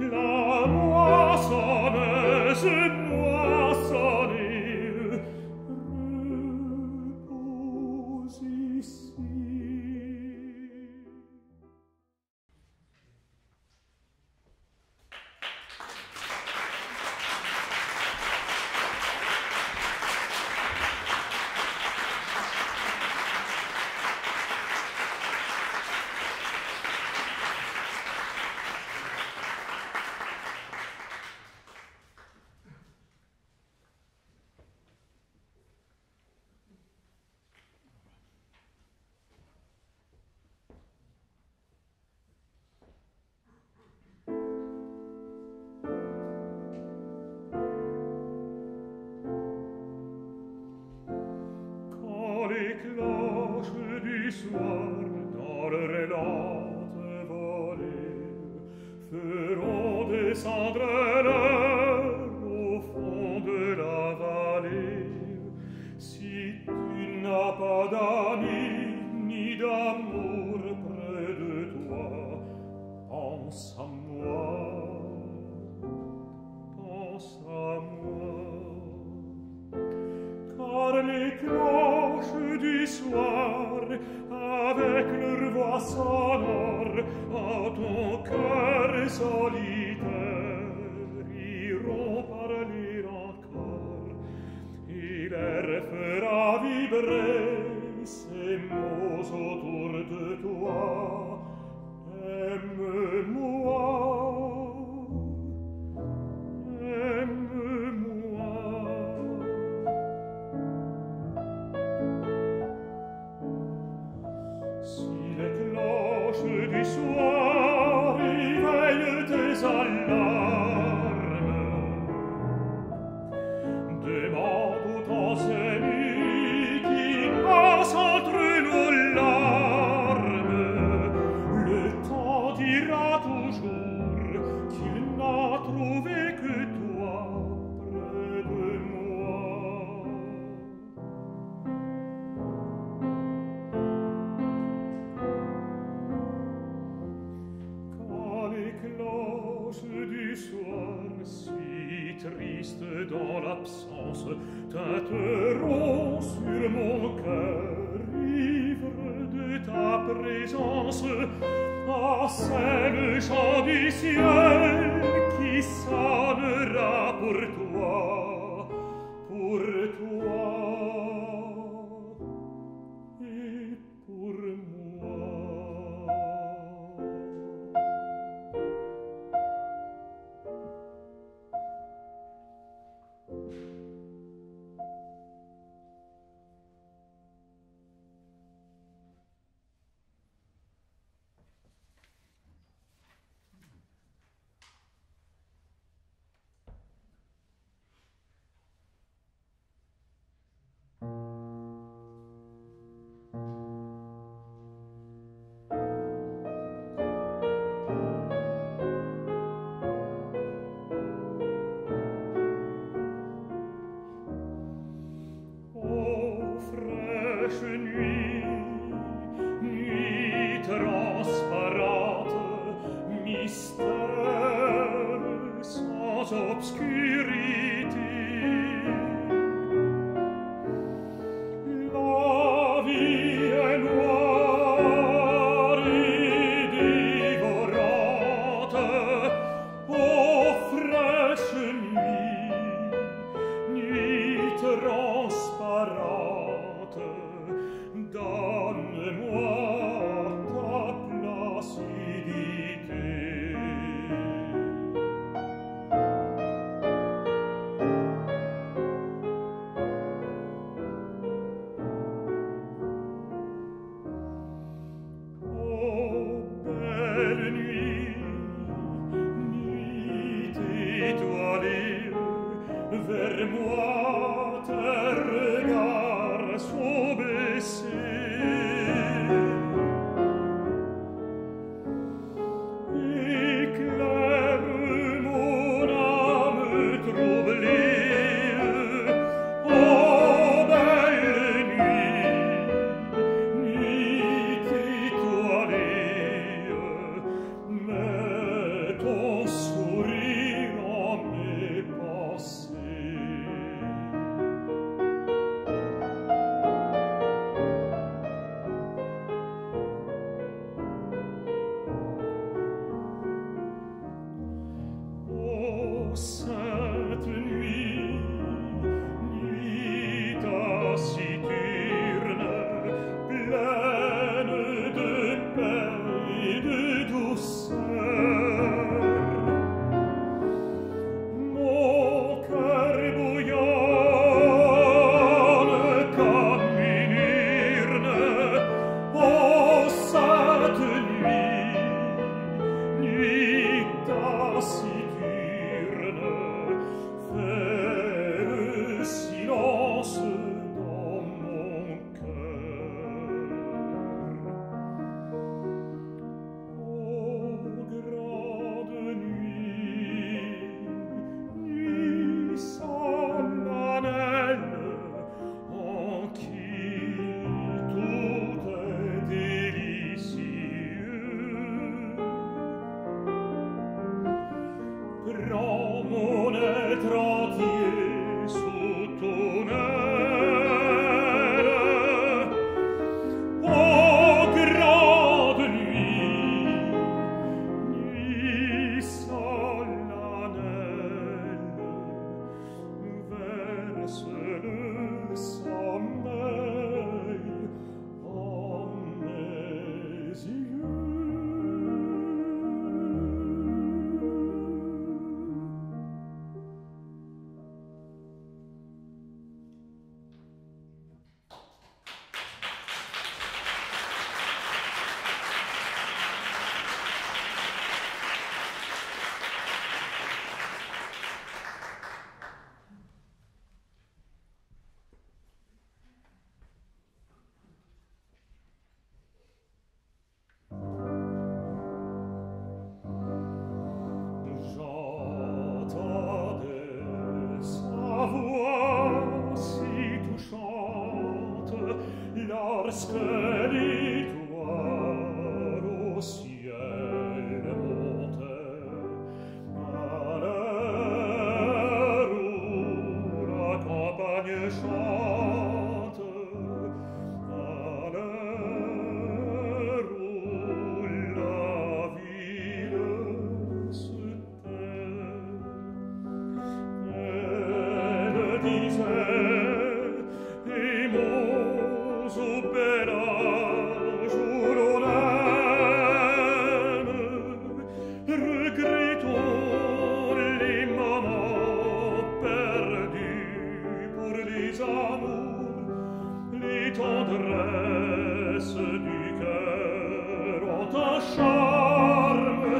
la moissonneuse moissonnée repose ici. Soir, dans leur lente volée, feront descendre l'heure au fond de la vallée. Si tu n'as pas d'amis ni d'amour près de toi, pense à moi, pense à moi. Car les cloches du soir, avec leur voix sonore, à ton cœur solitaire, iront parler encore, et l'air fera vibrer ces mots autour de toi. Aime-moi, aime-moi. Si les cloches du soir éveillent tes alarmes, demande aux temps nuits qui passent entre nos larmes. Le temps dira toujours qu'il n'a trouvé que toi près de moi. Du soir, si triste dans l'absence, tinteront sur mon cœur, ivre de ta présence. Ah, c'est le chant du ciel qui sonnera pour toi, pour toi et pour moi. Nuit transparente, mystère sans obscurité. La vie est noire et dévorante. Ô fraîche nuit transparente, donne-moi ta placidité.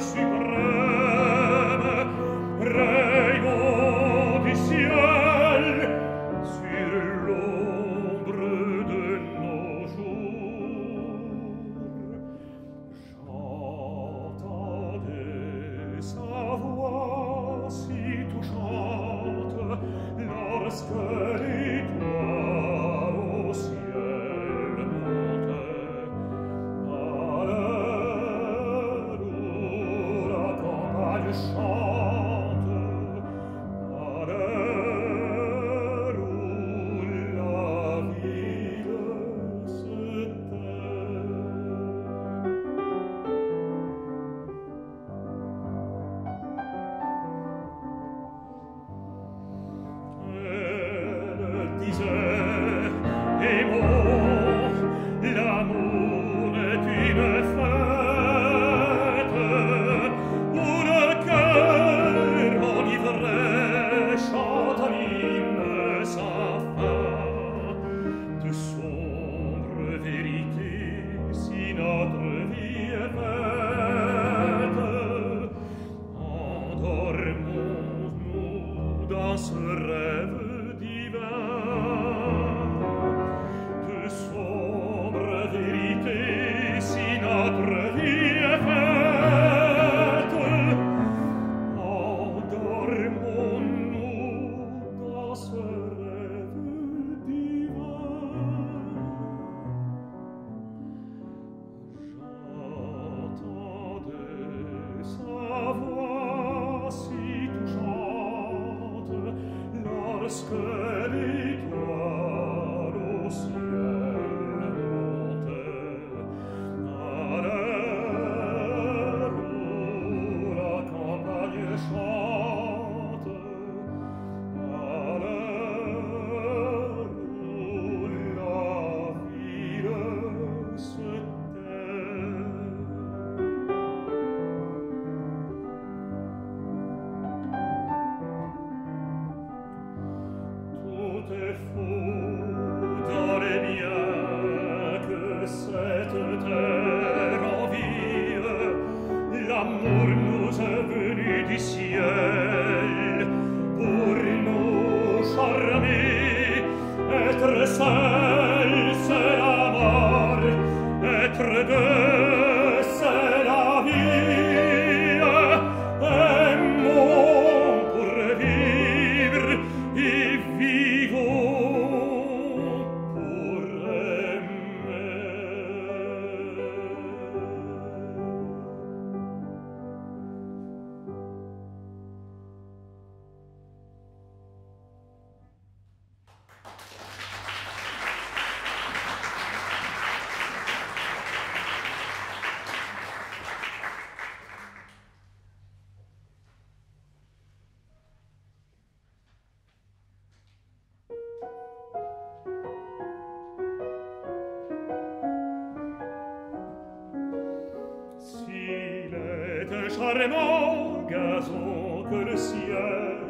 charmant gazon que le ciel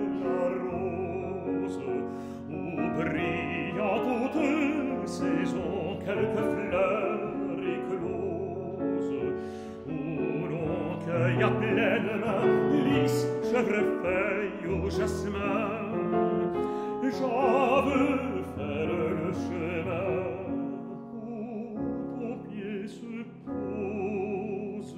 arrose, où brillent en toute saison quelques fleurs écloses, où l'on cueille à pleine main lys, chèvrefeuille au jasmin. J'en veux faire le chemin où ton pied se pose.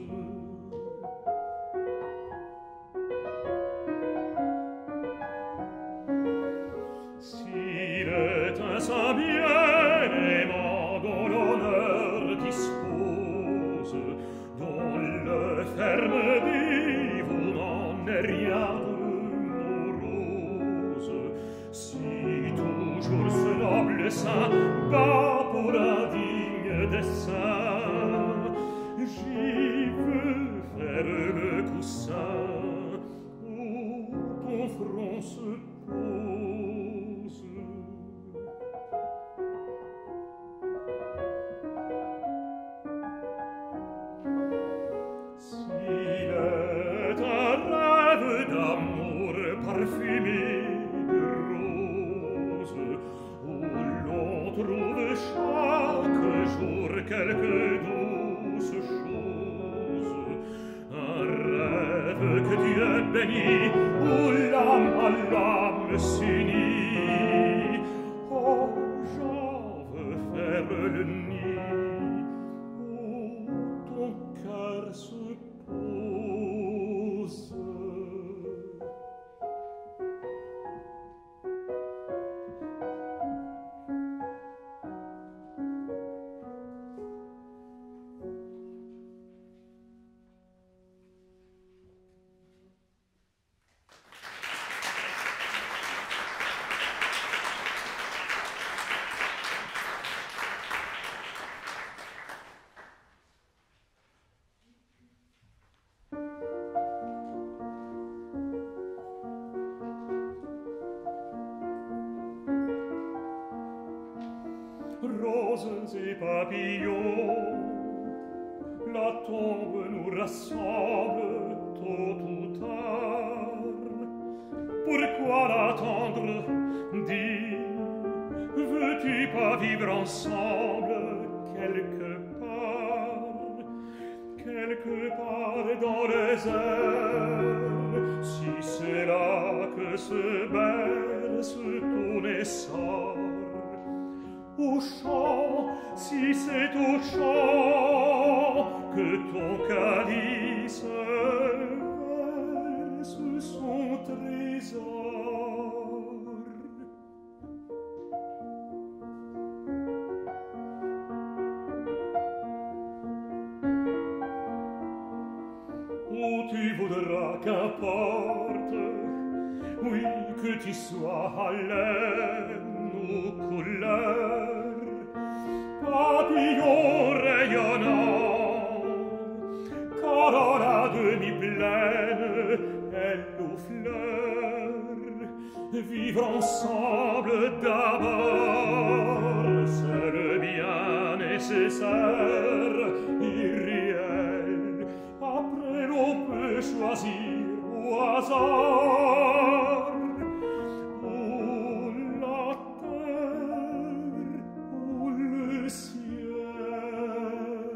S'il est un saint bien-aimant dont l'honneur dispose, dont le ferme dévouement n'est rien de morose, si toujours ce noble saint bat pour un digne dessein, j'y veux faire le coussin où ton front se pose. S'il est un rêve d'amour parfumé de rose, où l'on trouve rêve que Dieu bénit, où l'âme à l'âme s'unit. Oh, j'en veux faire le nid où ton cœur se pose. Roses et papillons, la tombe nous rassemble tôt ou tard. Pourquoi l'attendre? Dis, veux-tu pas vivre ensemble quelque part dans les airs, si c'est là que se berce ton essor? Au chant, si c'est au chant que ton calice verse son trésor. Où tu voudras qu'importe, oui, que tu sois à laine ou couleur, papillon rayonnant, corolla demi-pleine, elle aux fleurs, vivre ensemble d'abord, c'est le bien nécessaire, irréel. Après l'on peut choisir au hasard, ou la terre, ou le ciel.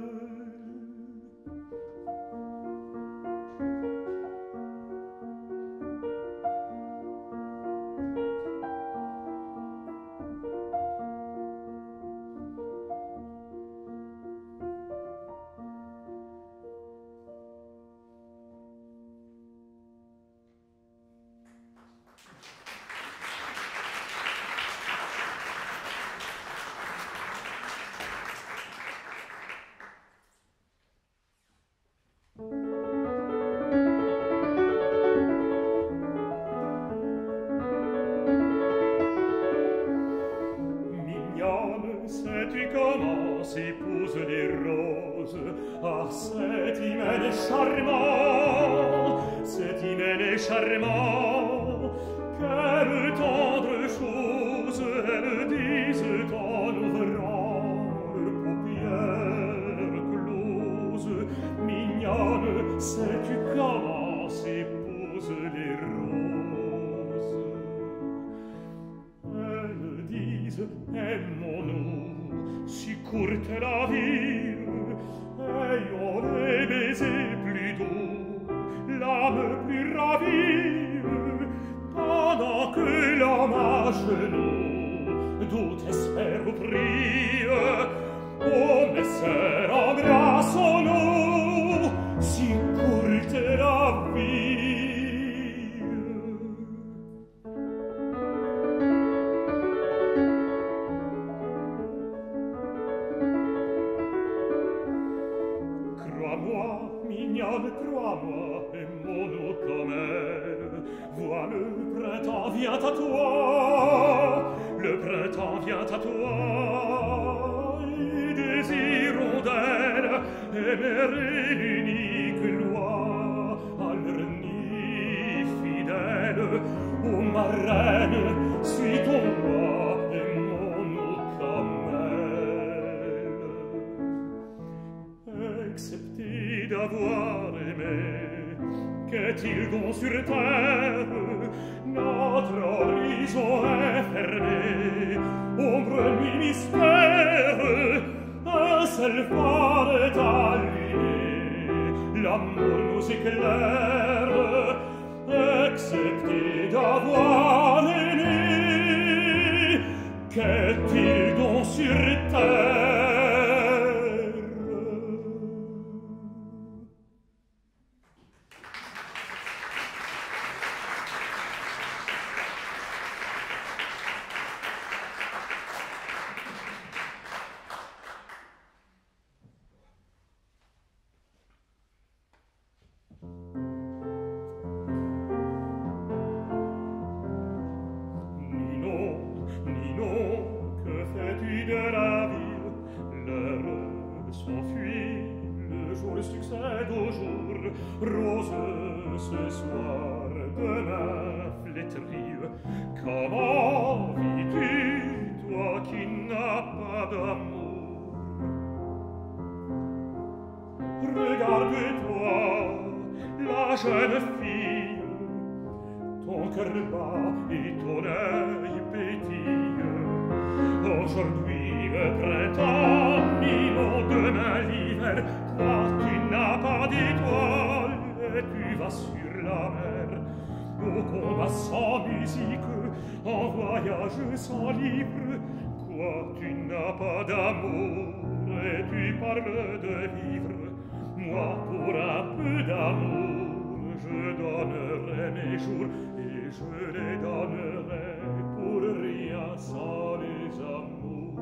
Sais-tu comment s'épousent les roses? Ah, cet hymen est charmant, cet hymen est charmant. Quelle tendre chose elles disent en ouvrant leurs paupières closes. Mignonne, sais-tu comment s'épousent les roses? Elles disent, aimons-nous, si courte la vie, ayons les baisers plus doux, l'âme plus ravie, pendant que l'homme à genoux doute, espère ou prie. Oh, mes sœurs, embrassons-nous, si courte la vie. Crois-moi, mignonne, crois-moi, aimons-nous comme elle. Vois, le printemps vient à toi, le printemps vient à toi, et désirons d'elle, aimer l'unique loi, à leur nid fidèle. Ô marraine, suis ton roi, aimons-nous comme elle. Accepter d'avoir aimé, qu'est-il donc sur terre? Notre horizon est fermé, ombre, nuit, mystère. Un seul phare est allumé, l'amour nous éclaire, excepté d'avoir aimé. Qu'est-il donc sur terre? Rose ce soir, demain flétrie. Comment vis-tu, toi qui n'as pas d'amour? Regarde-toi, la jeune fille, ton cœur bat et ton œil pétille. Aujourd'hui le printemps, Ninon, demain l'hiver. Toi tu n'as pas d'étoiles et tu vas sur la mer. Au combat sans musique, en voyage sans livre. Quoi, tu n'as pas d'amour et tu parles de vivre. Moi, pour un peu d'amour, je donnerai mes jours et je les donnerai pour rien sans les amours.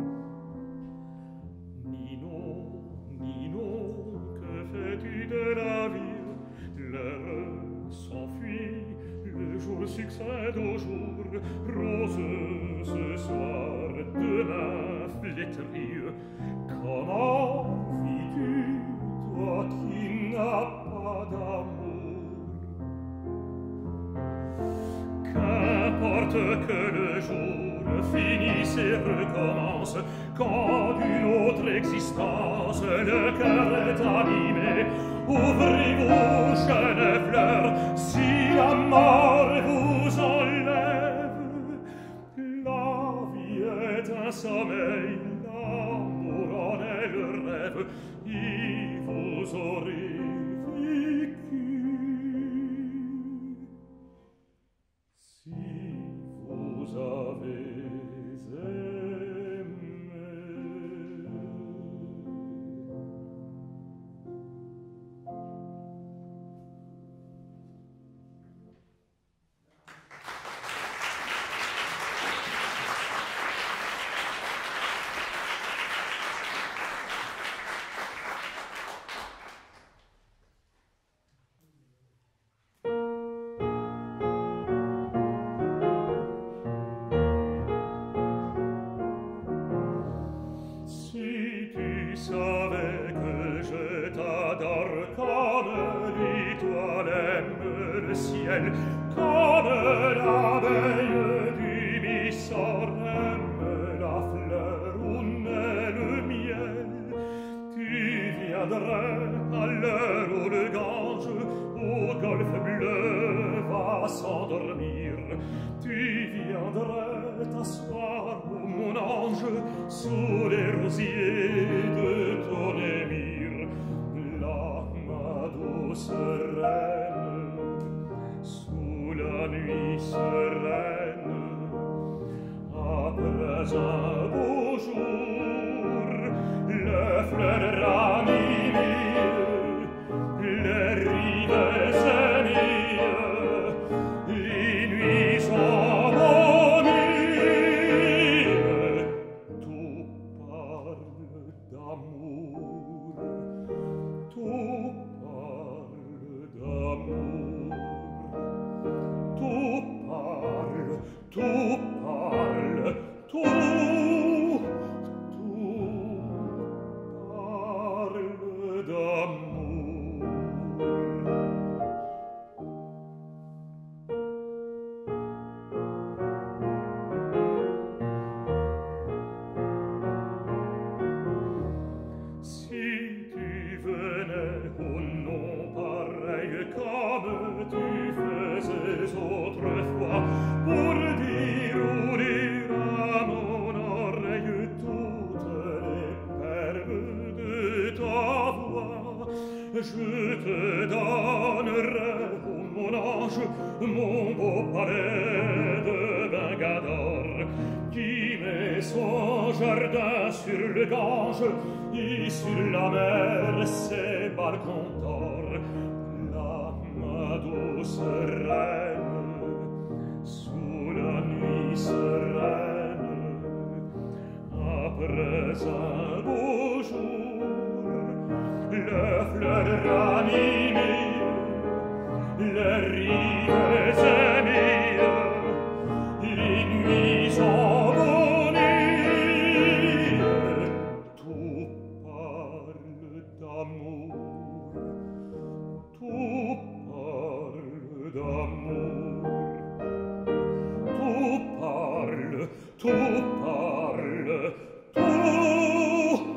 Ninon, Ninon, que fais-tu de la vie? L'heure s'enfuit, le jour succède au jour. Rose ce soir, demain flétrie. Comment vis-tu, toi qui n'as pas d'amour? Qu'importe que le jour finisse et recommence, quand d'une autre existence le cœur est animé, ouvrez-vous, jeunes fleurs, si la mort vous enlève. La vie est un sommeil, l'amour en est le rêve, et vous aurez vécu. Si vous avez aimé. Si tu savais que je t'adore comme l'étoile aime le ciel, comme l'abeille du Mysore aime la fleur où naît le miel, tu viendrais à l'heure où le Gange au golfe bleu va s'endormir. Tu viendrais t'asseoir, ô mon ange, sous les rosiers de ton émir. Là, ma douce reine, sous la nuit sereine, après un beau jour, le fleur ranimé, les rives aimées, les nuits sont bonnes, tout parle d'amour, tout parle d'amour, tout parle, tout parle, tout parle d'amour. Si tu venais au nom pareil comme tu faisais autrefois, pour dire ou lire à mon oreille toutes les perles de ta voix, je te donnerai, oh mon ange, mon beau palais de Bengador, qui met son jardin sur le Gange et sur la mer ses balcons d'or. Là, ma douce reine, sous la nuit sereine, après un beau jour, les fleurs ranimées, les rives aimées, les nuits embonnies, tout parle d'amour, tout parle d'amour, tout parle, tout parle, tout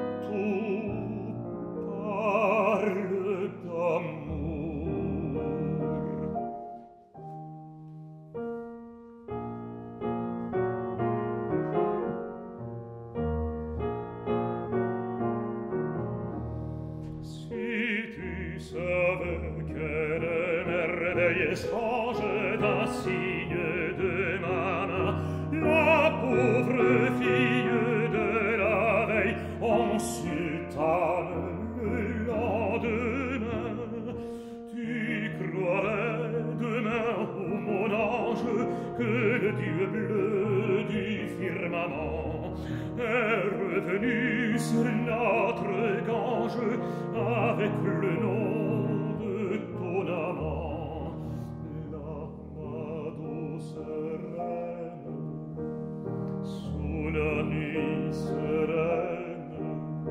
parle d'amour. Si tu savais quelle merveille étrange d'un signe de ma main, la pauvre fille de la veille en sultane le lendemain, tu croirais demain, ô mon ange, que le Dieu bleu du firmament est revenu sur notre Gange avec le nom de ton amant. Là, ma douce reine, sous la nuit sereine,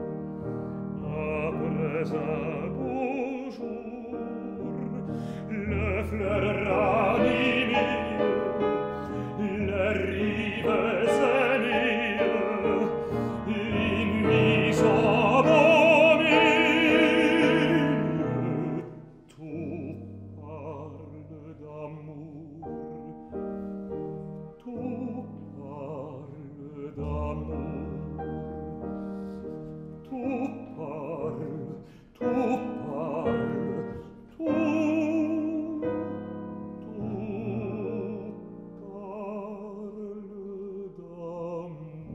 après un beau jour, les fleurs ranimées, les rives aimées, les nuits embonnies, tout parle d'amour, tout parle d'amour, tout parle, tout parle, tout parle d'amour.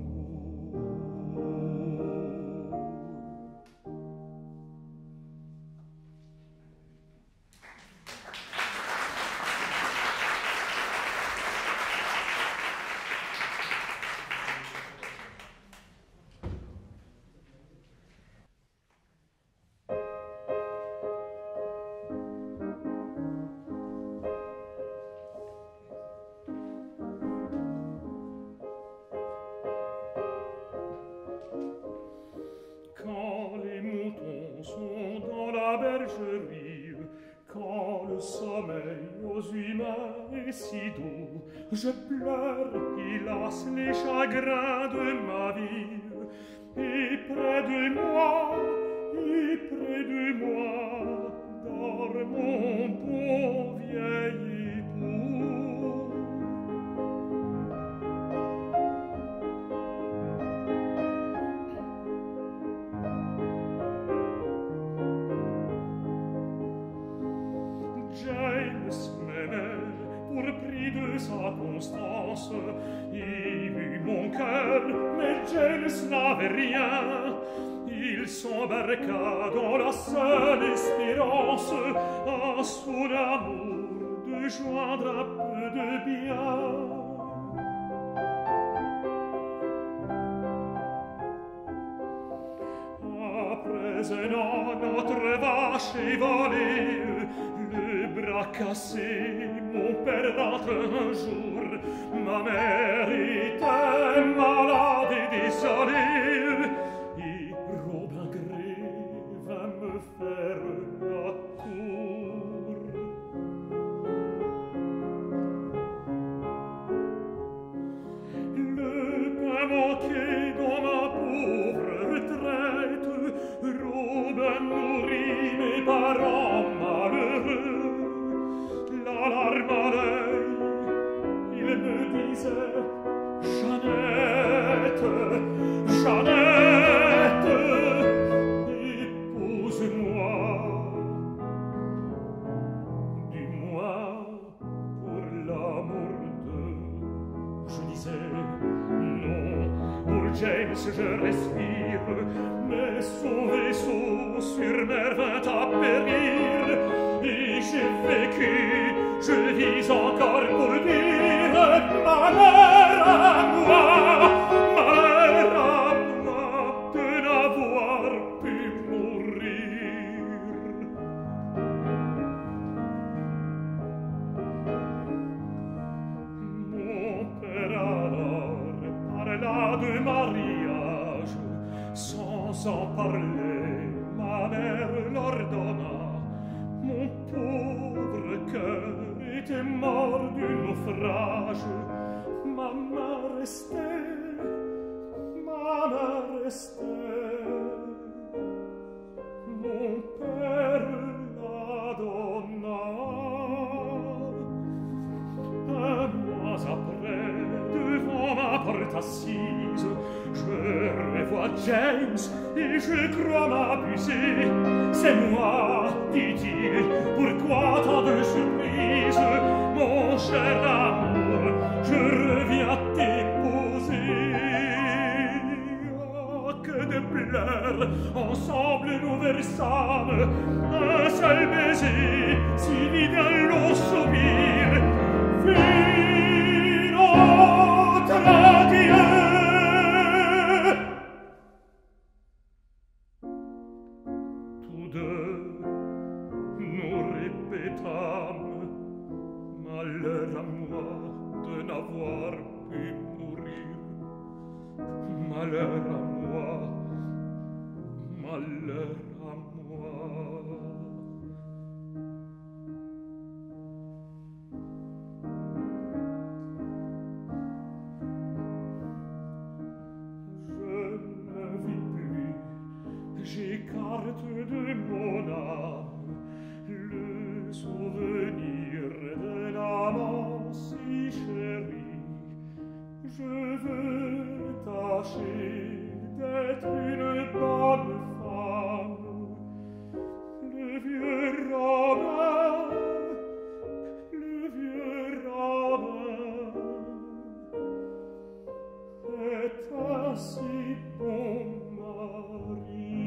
Quand les moutons sont dans la bergerie, quand le sommeil aux humains est si doux, je pleure, hélas, les chagrins de ma vie. Et près de moi, dort mon bon vieil époux. James m'aimait pour prix de sa constance, il eut mon cœur, mais James n'avait rien. Il s'embarqua dans la seule espérance à son amour de joindre un peu de bien. Après un an, notre vache est volée, le bras cassé, mon père rentre un jour. Ma mère était malade et désolée, et Robin Gray va me faire la cour. Le pain manqué dans ma pauvre retraite, Robin nourrit mes parents malheureux. La larme à l'œil, il me disait: Jeannette, Jeannette, épouse-moi. James, je respire, mais son vaisseau sur mer vint à périr, et j'ai vécu, je vis encore pour dire malheur à moi, de n'avoir pu mourir. Mon père alors parla de mariage, sans en parler, ma mère l'ordonna. Mon pauvre cœur était mort du naufrage, ma main restait, mon père la donna. Un mois après, devant ma porte assise, je revois James et je crois m'abuser. C'est moi, dit-il, pourquoi tant de surprise? Mon cher amour, je reviens t'épouser. Oh, que de pleurs, ensemble nous versâmes, un seul baiser, si vide à l'eau soupir, fut notre adieu. Tous deux, nous répétâmes, malheur à moi de n'avoir pu mourir, malheur à moi, malheur à moi. Je ne vis plus, j'écarte de mon âme le souvenir d'un amant si chéri. Je veux tâcher d'être une bonne femme. Le vieux Robin est un si bon mari.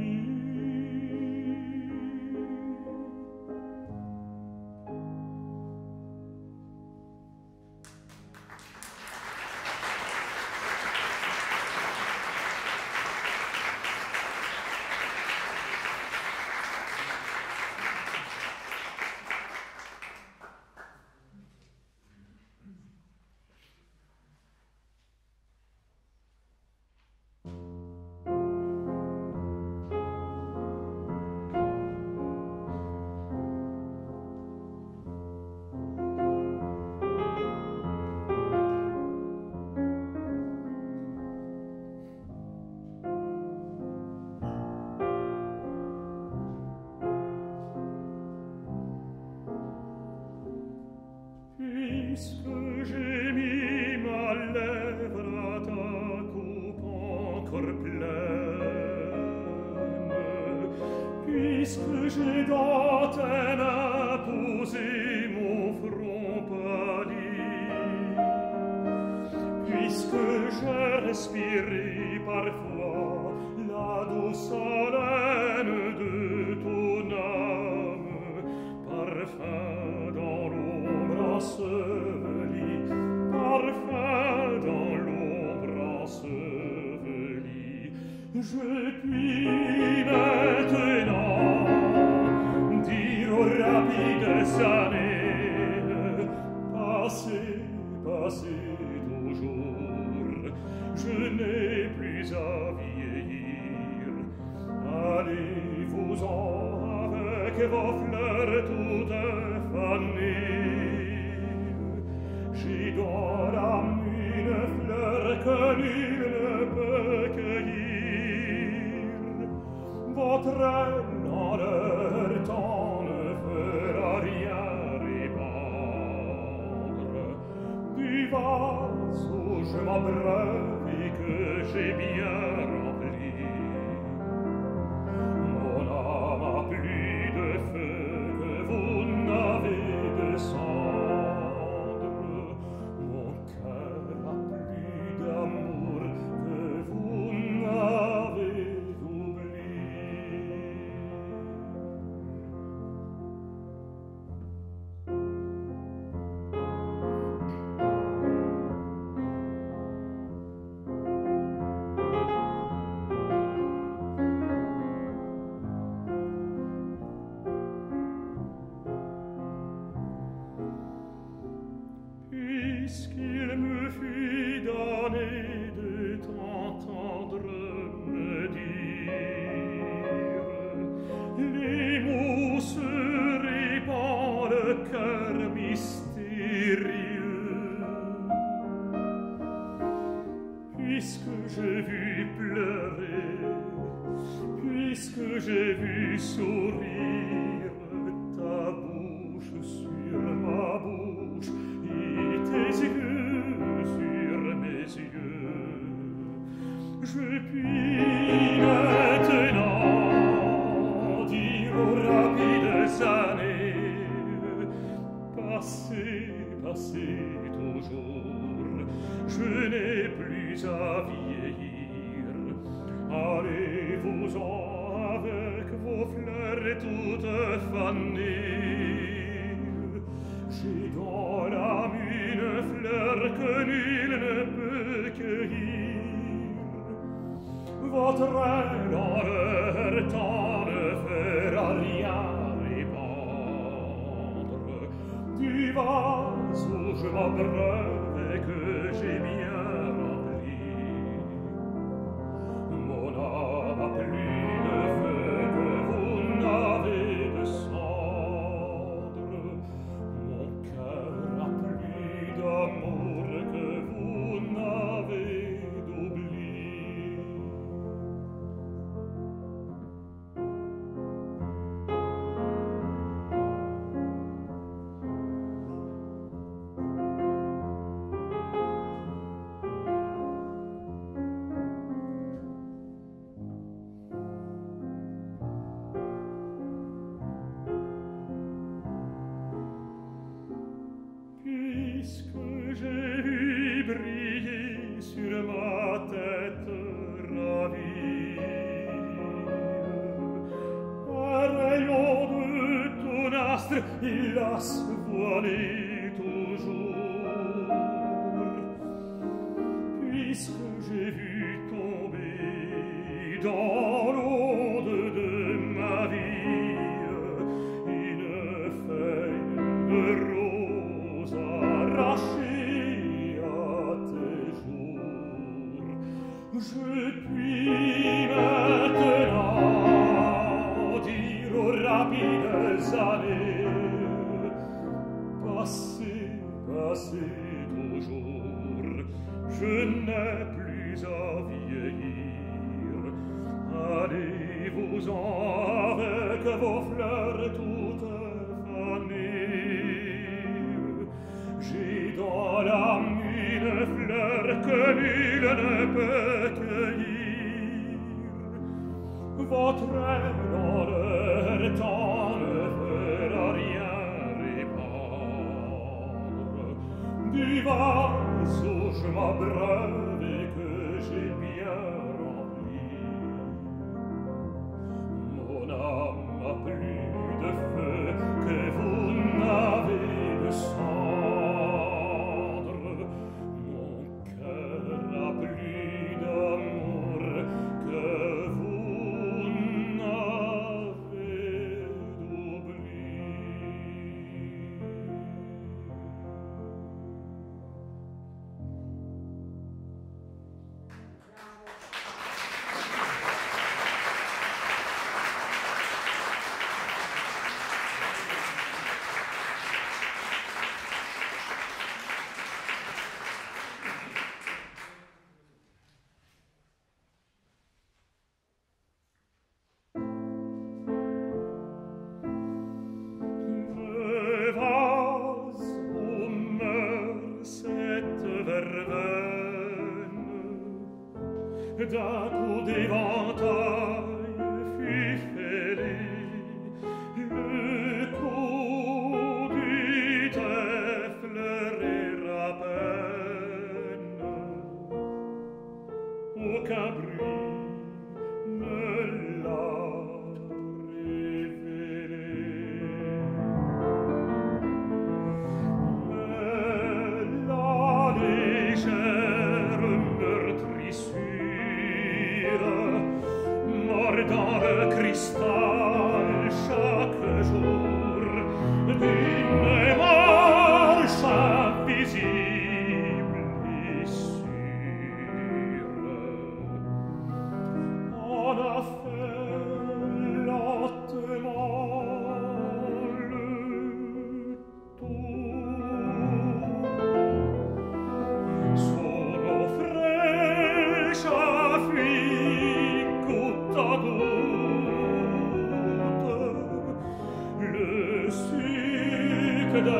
Puisque j'ai mis ma lèvre à ta coupe encore pleine, puisque j'ai dans tes mains posé mon front pâli, puisque j'ai respiré parfois la douce haleine de ton âme, parfum dans l'ombre enseveli, parfum dans l'ombre enseveli, je puis maintenant dire aux rapides années passées, passées toujours, je n'ai plus à vieillir. Allez-vous-en avec vos fleurs toutes fanées. J'ai dans l'âme une fleur que nul ne peut cueillir. Votre aile en leur temps ne fera rien répandre. Du vase où je m'abreuve et que j'ai bien rempli, mon âme a plus de feu que vous n'avez de cendre, mon cœur a plus d'amour que vous cœur mystérieux. Puisque j'ai vu pleurer, puisque j'ai vu sourire ta bouche sur ma bouche et tes yeux sur mes yeux, je puis maintenant dire aux rapides années passées, passées toujours, je n'ai plus à vieillir. Allez-vous-en avec vos fleurs toutes fanées. J'ai dans l'âme une fleur que nul ne peut cueillir. Votre aile en leur temps ne fera rien répandre. Du vase où je m'abreuve et que j'ai bien rempli, mon âme a plus de feu que vous n'avez de cendre, mon cœur a plus d'amour que vous n'avez d'oubli. Puisque j'ai vu briller sur ma tête ravie un rayon de ton astre, hélas voilé toujours. Puisque j'ai vu tomber dans l'onde de ma vie une feuille de rose arrachée à tes jours, je puis maintenant dire aux rapides années passées, passées toujours, je n'ai plus à vieillir. Allez-vous-en avec vos fleurs toutes fanées. J'ai dans l'âme une fleur que nul ne peut cueillir. Votre aile en leur temps ne fera rien répandre. Du vase où je m'abreuve et que j'ai bien rempli, mon âme a plus de feu que vous n'avez de cendre, mon cœur a plus d'amour que vous n'avez d'oubli. Le vase où meurt cette verveine, d'un coup d'éventail fut fêlé, le coup du t'effleurer à peine. Aucun bruit ne l'a révélé. Mais la légère meurtrissure m'a le suc de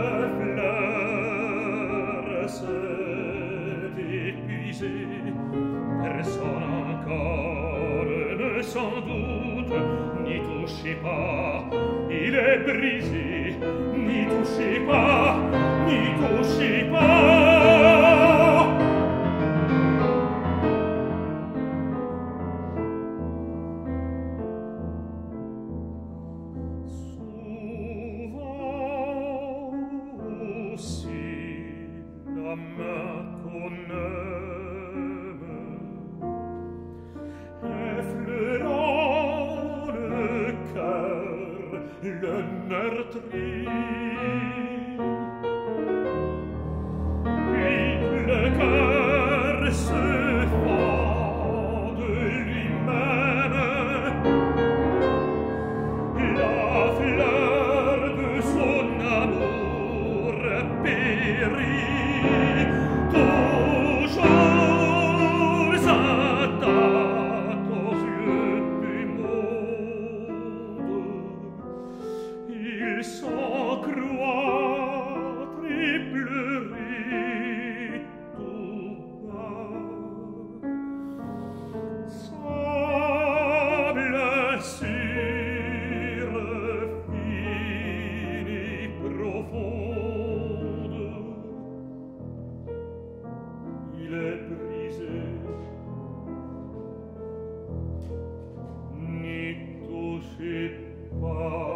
fleurs s'est épuisé. Personne encore ne s'en doute. N'y touchez pas, il est brisé. N'y touchez pas, n'y touchez pas. Le meurtri, puis le cœur se fend de lui-même, la fleur de son amour périt, toujours attente aux yeux du monde. Il s'en croître et pleurer tout bas. Sa blessure fine et profonde, il est brisé. N'y touchez pas.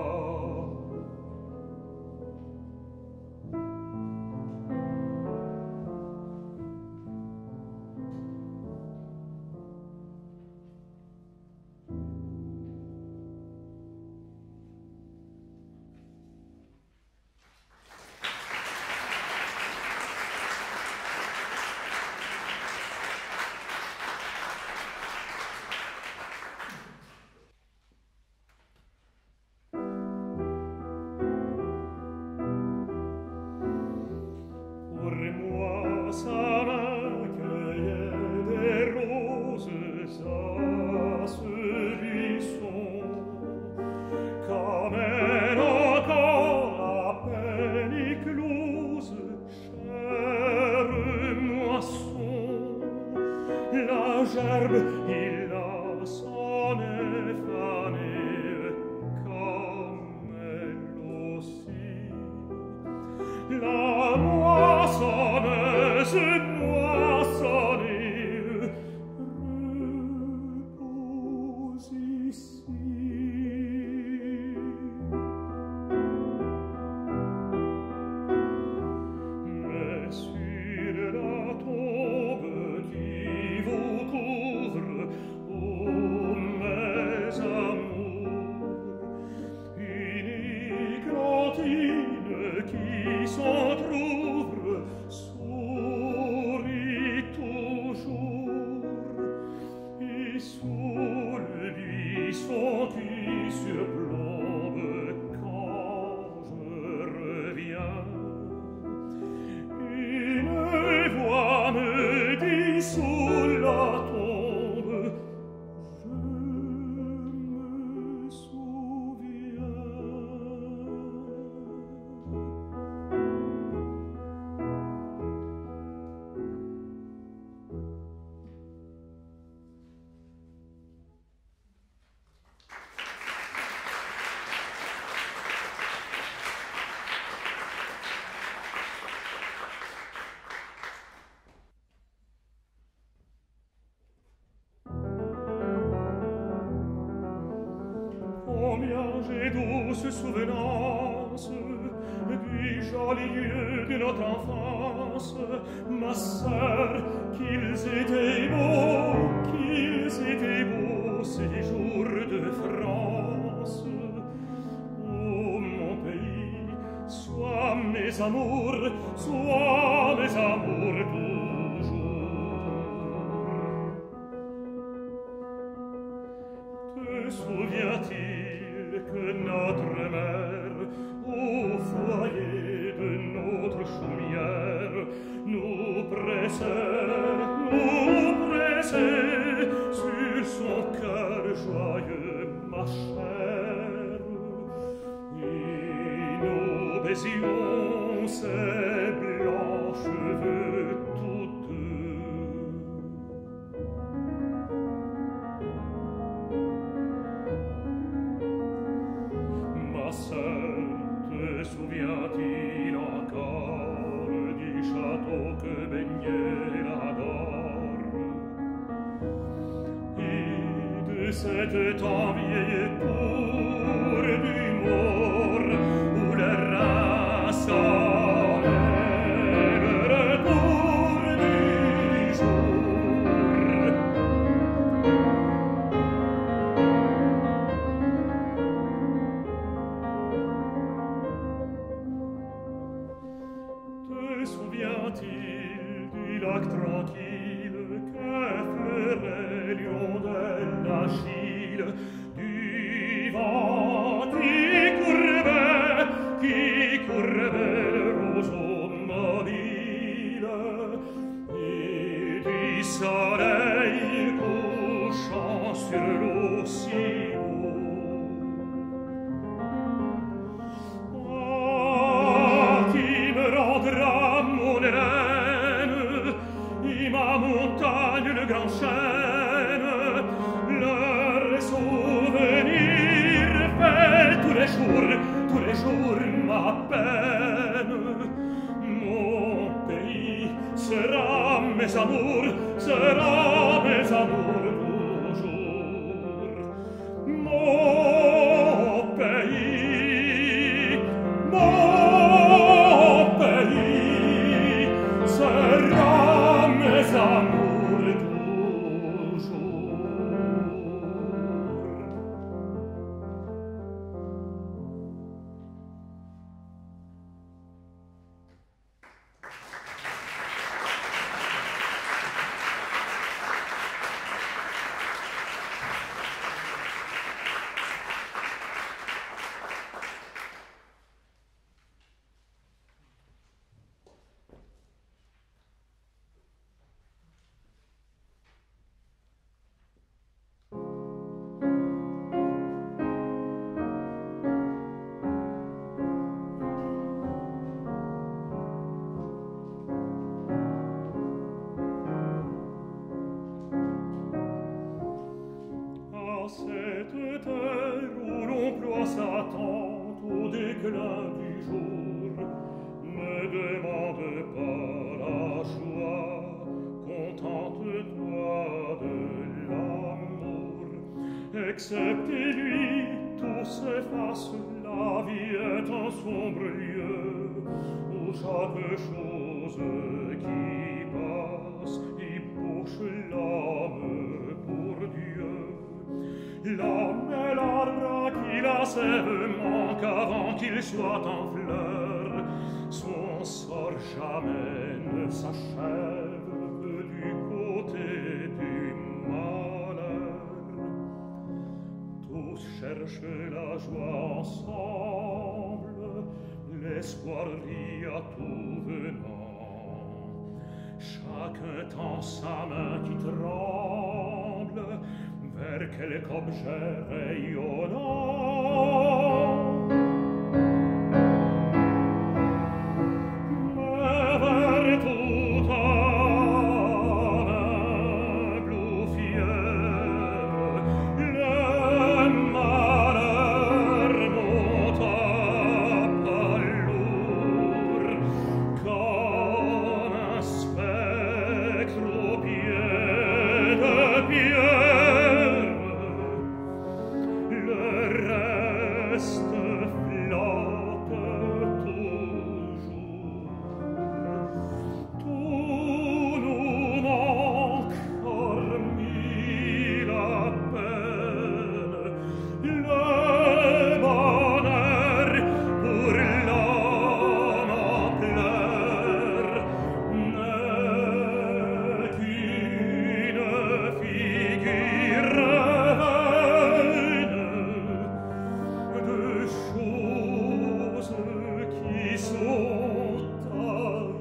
La gerbe, il la s'en est fanée, comme elle aussi. La moissonneuse moissonnée repose ici. Mais sur la tombe qui vous couvre, ô mes amours, une églantine qui s'entr'ouvre sourit toujours, et sous le lit son qui surplombe quand je reviens. Une voix me dit sous la tombe, je me souviens. Combien j'ai douce souvenance du joli lieu de notre enfance, ma sœur, qu'ils étaient beaux ces jours de France. Ô mon pays, sois mes amours toujours. Te souvient-il que notre mère, au foyer de notre chaumière, nous pressait sur son cœur joyeux, ma chère, et baisions ses blancs cheveux tous deux. Ma sœur, te souviens-t-il encore du château que baignait la Dorme et de cette temps vieille tour du Maure où le Rhin sonnait le retour du jour? Te souviens-t-il du lac tranquille qu'effleurait Lion de l'Achille, du vent qui courbait le roseau mobile, et du soleil couchant sur l'eau si beau? Qui me rendra mon Hélène et ma montagne, le grand chêne? Leur souvenir fait tous les jours ma peine. Mon pays sera mes amours toujours. Mon pays sera mes amours toujours. Cette terre où l'on ploie sa tente au déclin du jour, ne demande pas la joie, contente-toi de l'amour. Excepté lui, tout s'efface, la vie est un sombre lieu, où chaque chose qui passe y bouche l'âme pour Dieu. L'homme est l'arbre qui la sève manque avant qu'il soit en fleur. Son sort jamais ne s'achève du côté du malheur. Tous cherchent la joie ensemble, l'espoir rit à tout venant. Chacun tend sa main qui tremble vers quelque objet rayonnant. Mais vers toute humble ou fière, le malheur monte à pas lourd, comme un spectre au pied de pierre. Le reste flotte toujours. Tout nous manque, hormis la peine, le bonheur pour l'homme en pleurs n'est qu'une figure de choses qui sont ailleurs.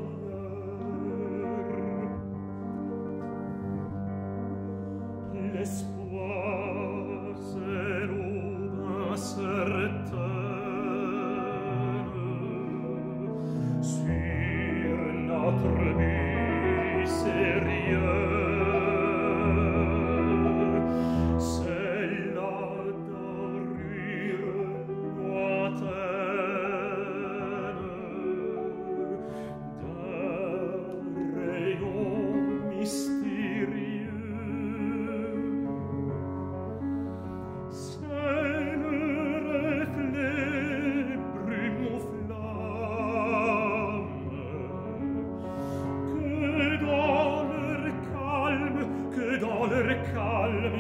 L'espoir, c'est l'aube incertaine notre but sérieux. C'est la dorure lointaine d'un rayon mystérieux. C'est le reflet brume aux flammes que dans leur calme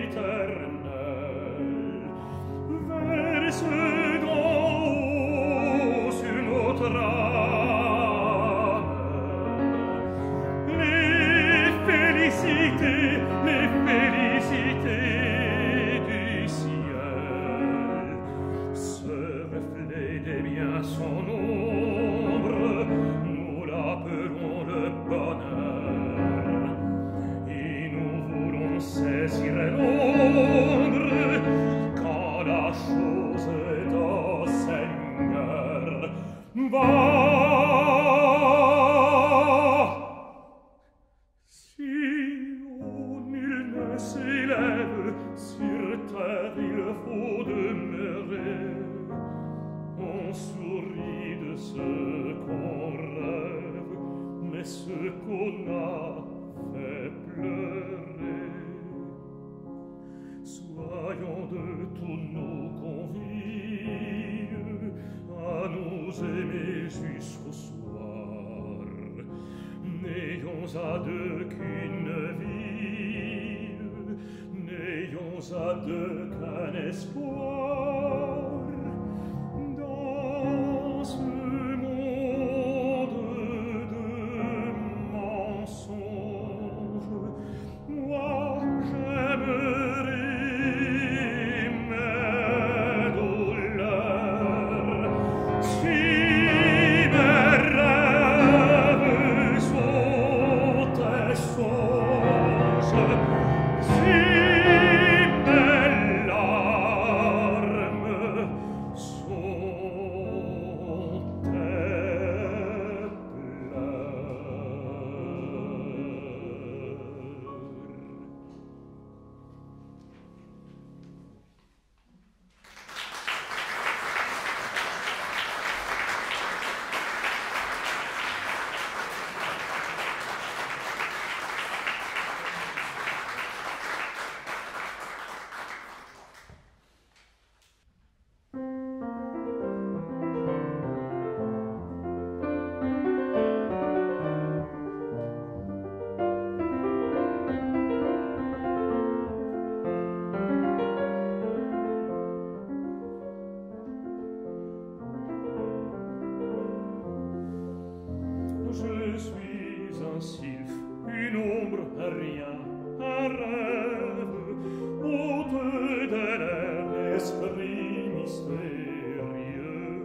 éternel verse d'en haut sur notre âme les félicités du ciel. Ce reflet des biens sans nombre, nous l'appelons le bonheur, et nous voulons saisir l'ombre quand la chose est au Seigneur. Va! Si nul ne s'élève sur terre, il faut demeurer. On sourit de ce qu'on rêve, mais ce qu'on a fait pleurer. Soyons de tous nos convives à nous aimer jusqu'au soir. N'ayons à deux qu'une vie, n'ayons à deux qu'un espoir. Dans ce monde de mensonges, moi j'aimerais mes douleurs. Si mes rêves sont tes songes, si mes larmes sont tes Je suis un sylphe, une ombre, un rien, un rêve, hôte de l'air, l'esprit mystérieux,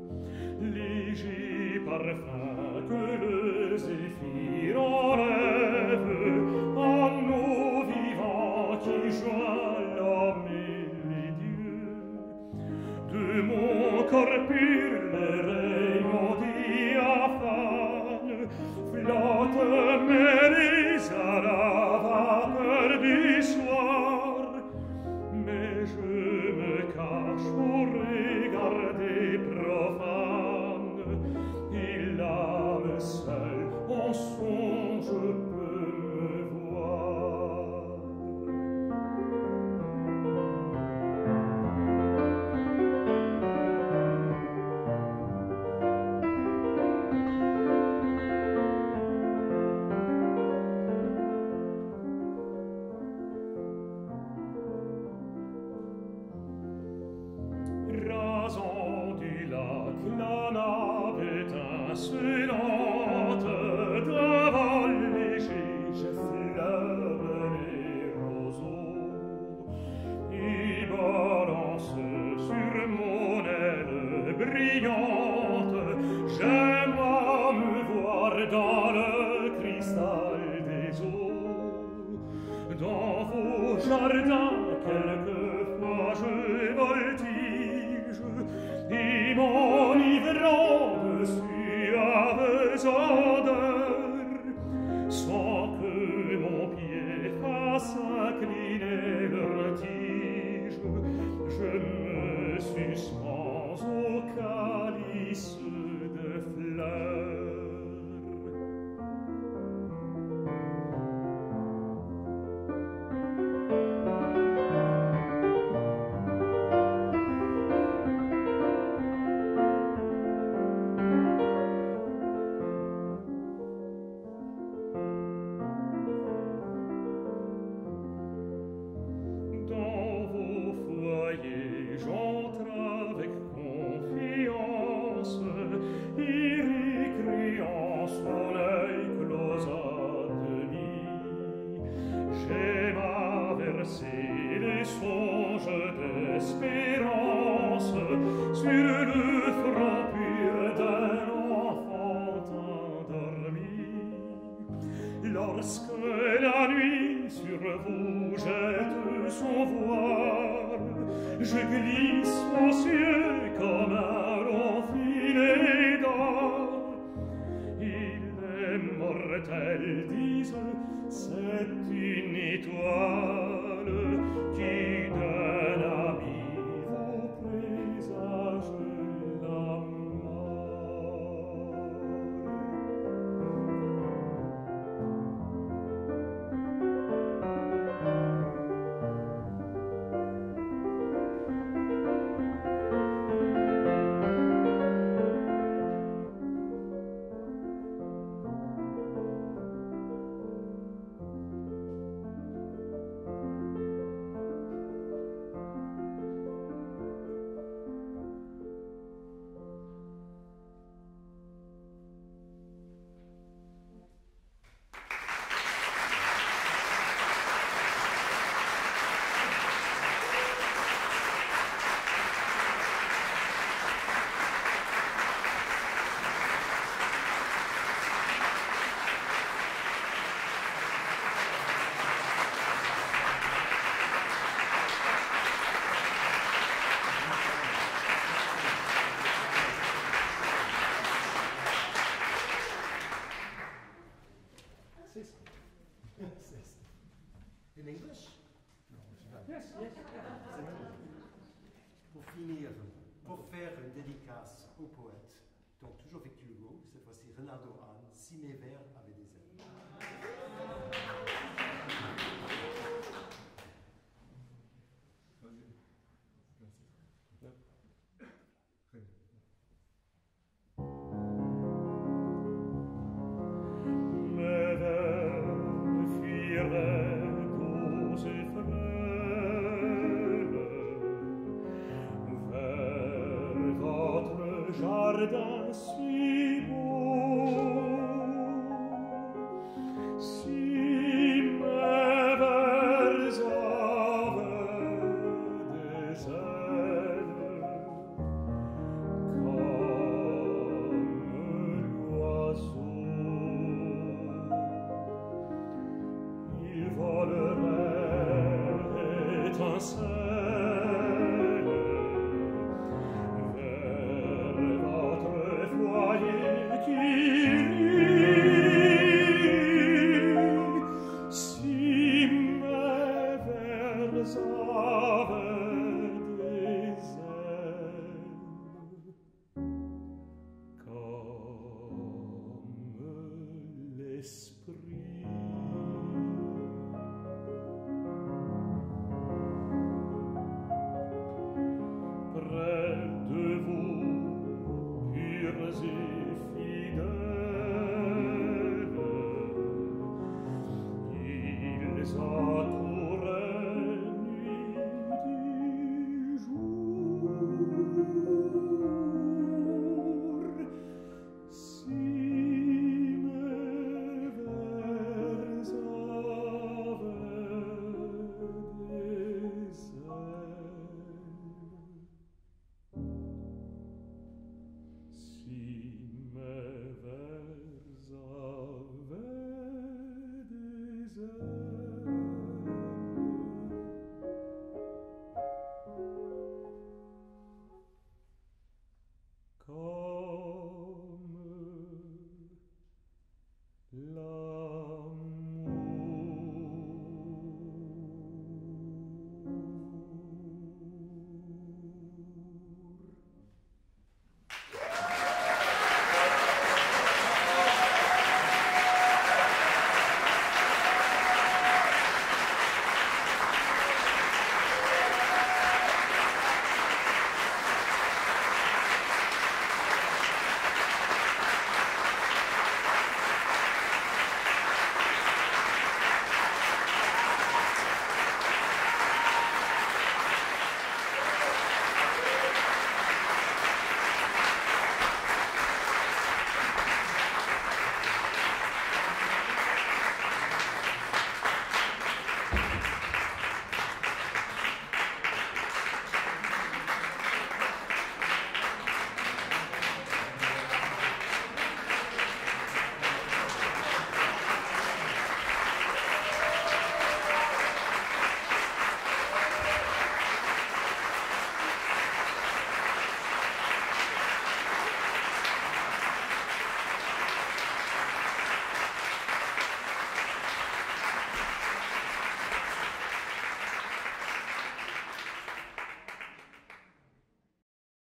léger parfum que le zéphyr enlève en nos vivants qui joint l'homme et les dieux. De mon corps pur les rayons diaphanes flottent mêlés à la vapeur du soir, mais je me cache pour regarder profane, et l'âme seule en songe peut me voir. Rasant du lac, la nave étincelante, d'un vol léger j'effleure les roseaux, et balance sur mon aile brillante, j'aime à me voir dans le cristal des eaux. Dans vos jardins, quelquefois je voltige, et m'enivrant de suaves odeurs, glisse aux cieux comme un long filet d'or. Les mortels disent, c'est une étoile qui d'un ami vous présage la mort. In English? Yes, yes. Pour finir, pour faire une dédicace au poète, donc toujours Victor Hugo, cette fois-ci Reynaldo Hahn, si mes vers avaient des ailes. Mes vers fuiraient doux et frêles vers votre jardin si beau. Si mes vers avaient des ailes comme l'oiseau, il volerait étincelle vers votre foyer qui rit. Si mes vers avaient des ailes comme l'esprit. Près de vous, purs et